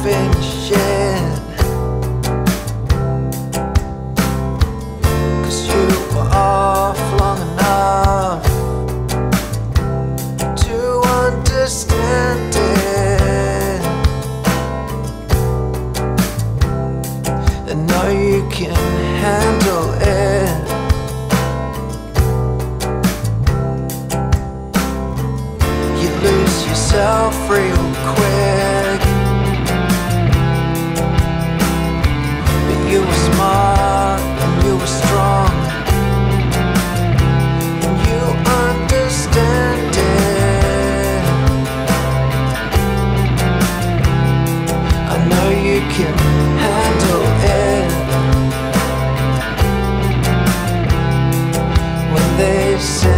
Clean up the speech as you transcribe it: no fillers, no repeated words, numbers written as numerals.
finish it, 'cause you were off long enough to understand it, and now you can handle it. You lose yourself real quick, but you were smart and you were strong, and you understand it. I know you can handle it. When they say